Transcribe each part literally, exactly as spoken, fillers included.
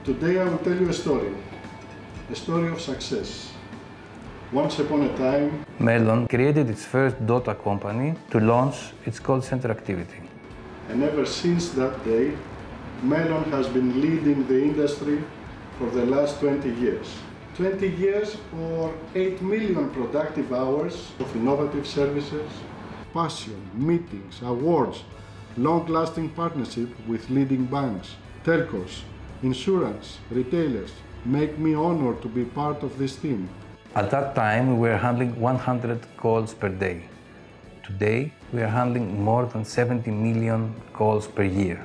Today I will tell you a story, a story of success. Once upon a time, Mellon created its first data company to launch its call center activity. And ever since that day, Mellon has been leading the industry for the last twenty years. twenty years or eight million productive hours of innovative services, passion, meetings, awards, long-lasting partnership with leading banks, telcos, insurance, retailers make me honored to be part of this team. At that time, we were handling one hundred calls per day. Today, we are handling more than seventy million calls per year.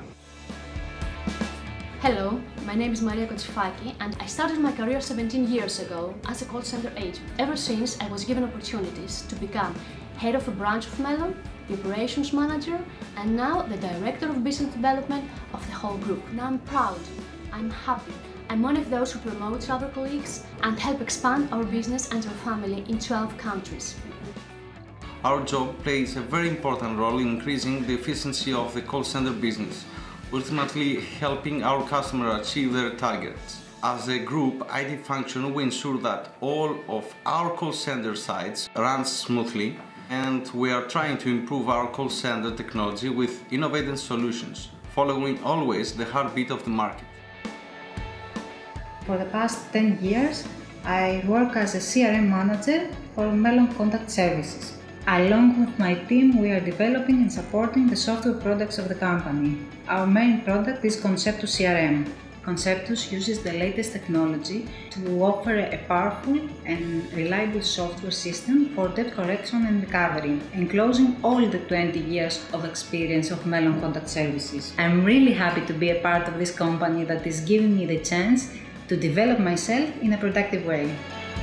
Hello, my name is Maria Kotsifaki and I started my career seventeen years ago as a call center agent. Ever since, I was given opportunities to become head of a branch of Mellon, the operations manager, and now the director of business development of the whole group. Now I'm proud, I'm happy. I'm one of those who promotes other colleagues and help expand our business and our family in twelve countries. Our job plays a very important role in increasing the efficiency of the call center business, ultimately helping our customers achieve their targets. As a group I T function, we ensure that all of our call center sites run smoothly, and we are trying to improve our call center technology with innovative solutions, following always the heartbeat of the market. For the past ten years, I work as a C R M manager for Mellon Contact Services. Along with my team, we are developing and supporting the software products of the company. Our main product is Conceptus C R M. Conceptus uses the latest technology to offer a powerful and reliable software system for debt collection and recovery, enclosing all the twenty years of experience of Mellon Contact Services. I'm really happy to be a part of this company that is giving me the chance to develop myself in a productive way.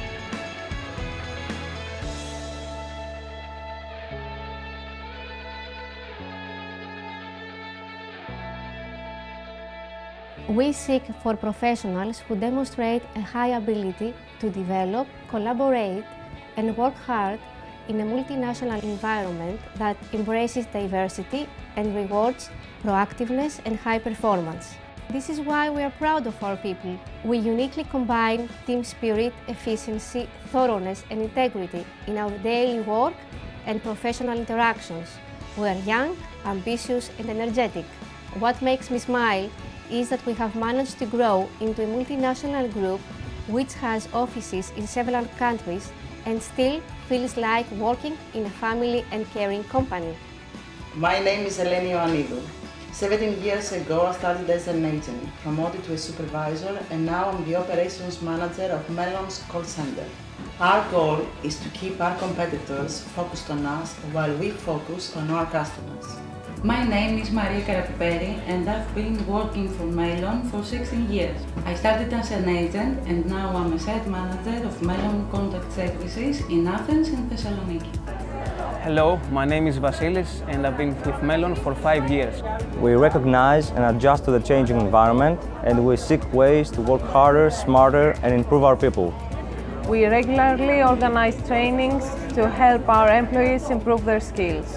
We seek for professionals who demonstrate a high ability to develop, collaborate, and work hard in a multinational environment that embraces diversity and rewards proactiveness and high performance. This is why we are proud of our people. We uniquely combine team spirit, efficiency, thoroughness, and integrity in our daily work and professional interactions. We are young, ambitious, and energetic. What makes me smile is that we have managed to grow into a multinational group which has offices in several countries and still feels like working in a family and caring company. My name is Eleni Ioannidou. seventeen years ago I started as an agent, promoted to a supervisor, and now I'm the operations manager of Mellon's call center. Our goal is to keep our competitors focused on us while we focus on our customers. My name is Maria Karapiperi and I've been working for Mellon for sixteen years. I started as an agent and now I'm a site manager of Mellon Contact Services in Athens and Thessaloniki. Hello, my name is Vasilis and I've been with Mellon for five years. We recognize and adjust to the changing environment, and we seek ways to work harder, smarter, and improve our people. We regularly organize trainings to help our employees improve their skills.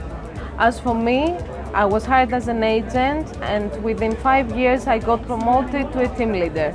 As for me, I was hired as an agent, and within five years I got promoted to a team leader.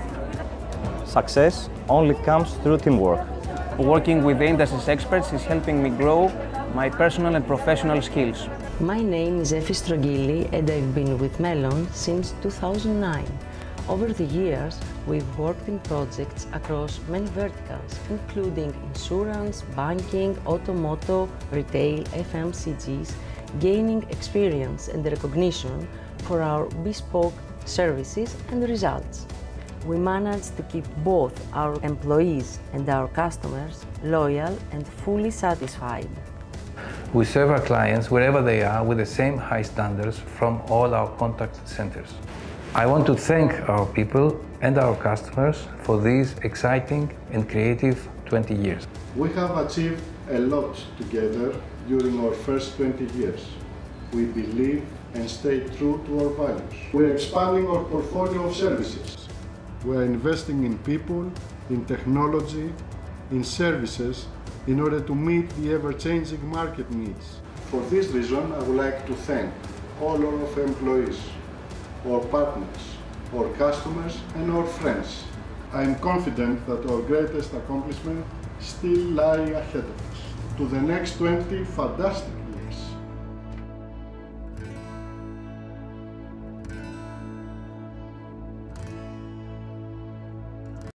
Success only comes through teamwork. Working with the industry's experts is helping me grow my personal and professional skills. My name is Efi Strogili and I've been with Mellon since two thousand nine. Over the years, we've worked in projects across many verticals, including insurance, banking, automotive, retail, F M C Gs, gaining experience and recognition for our bespoke services and results. We managed to keep both our employees and our customers loyal and fully satisfied. We serve our clients wherever they are with the same high standards from all our contact centers. I want to thank our people and our customers for these exciting and creative twenty years. We have achieved a lot together during our first twenty years. We believe and stay true to our values. We're expanding our portfolio of services. We're investing in people, in technology, in services, in order to meet the ever-changing market needs. For this reason, I would like to thank all of our employees, our partners, our customers and our friends. I am confident that our greatest accomplishment still lie ahead of us. To the next twenty fantastic